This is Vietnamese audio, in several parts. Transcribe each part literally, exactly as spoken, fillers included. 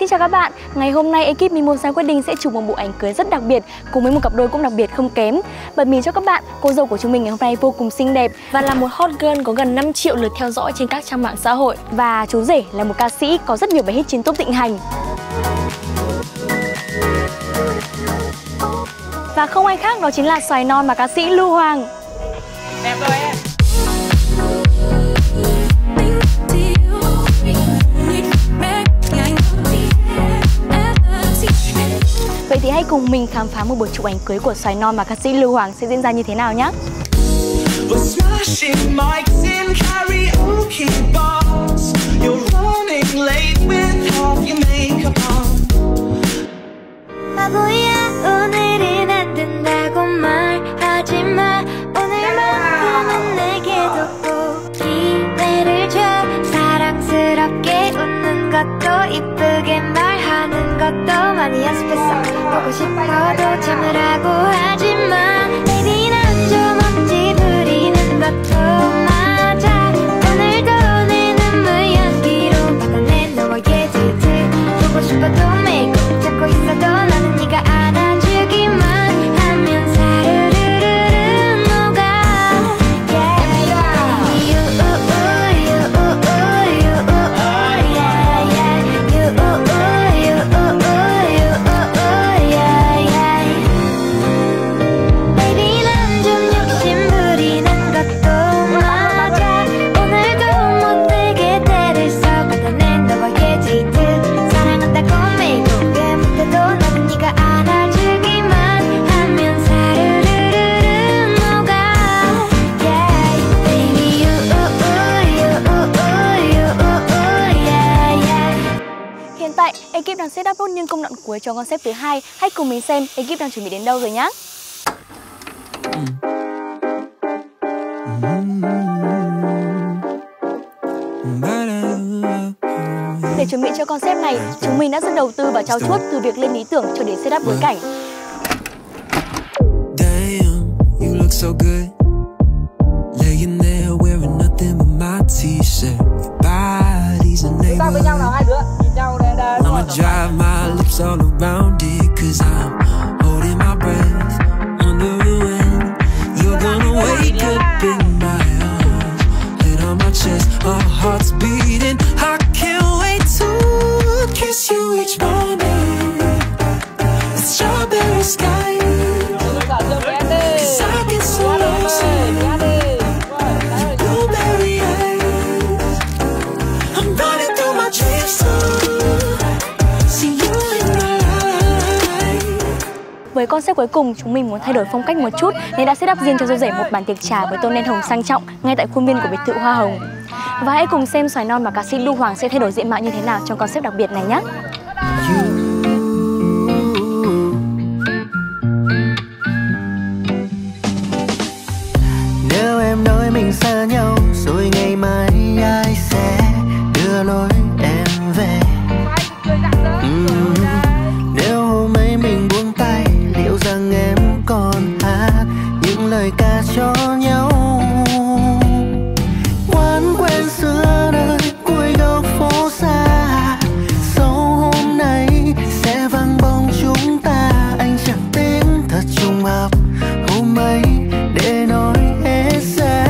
Xin chào các bạn, ngày hôm nay ekip Mimosa Wedding sẽ chụp một bộ ảnh cưới rất đặc biệt cùng với một cặp đôi cũng đặc biệt không kém. Bật mí cho các bạn, cô dâu của chúng mình ngày hôm nay vô cùng xinh đẹp và là một hot girl có gần năm triệu lượt theo dõi trên các trang mạng xã hội. Và chú rể là một ca sĩ có rất nhiều bài hit trên top thịnh hành. Và không ai khác đó chính là xoài non mà ca sĩ Lưu Hoàng. Đẹp rồi em. Vậy thì hãy cùng mình khám phá một buổi chụp ảnh cưới của xoài non và ca sĩ Lưu Hoàng sẽ diễn ra như thế nào nhé. 이쁘게 말하는 것도 많이 연습했어. 보고 싶어도 참으라고 하지만 Baby 난 좀 억지 부리는 것도 맞아. 오늘도 내 눈물 연기로 받아낸 너와의 데이트. 보고 싶어도 매일 꼭 잡고 있어도 나는 네가 안아주기만 하면 사르르르르 녹아. Yeah. You, you, you, ekip đang set up nốt những công đoạn cuối cho concept thứ hai. Hãy cùng mình xem ekip đang chuẩn bị đến đâu rồi nhé. Để chuẩn bị cho concept này, chúng mình đã rất đầu tư và trau chuốt từ việc lên ý tưởng cho đến set up bối cảnh. Ra với nhau nào hai đứa nhìn nhau đây đây. I'ma drive my lips all around it, cause I'm holding my breath under the wind. You're gonna wake up in my arms, head on my chest, our hearts beating. I can't wait to kiss you each morning. The strawberry sky, cause I get so lost in the blueberry eyes. I'm running through my dreams too. Với concept cuối cùng, chúng mình muốn thay đổi phong cách một chút nên đã set up riêng cho dâu rể một bàn tiệc trà với tôn nền hồng sang trọng ngay tại khuôn viên của biệt thự Hoa Hồng. Và hãy cùng xem xoài non và ca sĩ Lưu Hoàng sẽ thay đổi diện mạo như thế nào trong concept đặc biệt này nhé. Nếu em nói mình xa nhau rồi ngày mai ai sẽ đưa lối em về? uhm. Nếu hôm ấy mình buông tay, liệu rằng em còn hát những lời ca cho nhau? Quán quen xưa nơi cuối đầu phố xa, sau hôm nay sẽ vang bóng chúng ta. Anh chẳng tin thật trùng hợp hôm ấy để nói hết ra.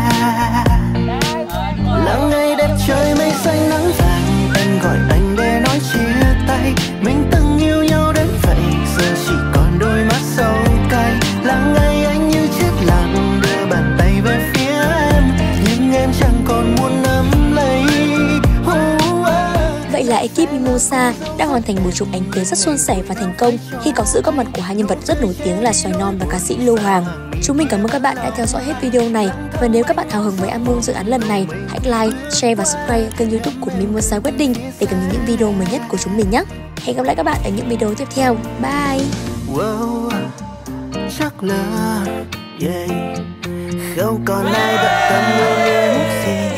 Là ngày đẹp trời mây xanh nắng vàng, em gọi anh để nói chia tay. Mình từng yêu nhau đến vậy, giờ chỉ còn đôi mắt sâu cay. Là ngày anh như chiếc lặng đưa bàn tay về phía em, nhưng em chẳng còn muốn nắm lấy. Oh, oh. Vậy là ekip Mimosa đã hoàn thành buổi chụp ảnh cưới rất suôn sẻ và thành công khi có sự góp mặt của hai nhân vật rất nổi tiếng là xoài non và ca sĩ Lưu Hoàng. Chúng mình cảm ơn các bạn đã theo dõi hết video này. Và nếu các bạn hào hứng với album dự án lần này, hãy like, share và subscribe kênh YouTube của Mimosa Wedding để cập nhật những video mới nhất của chúng mình nhé. Hẹn gặp lại các bạn ở những video tiếp theo. Bye! Wow, chắc là yeah, không còn ai bận tâm yêu em gì.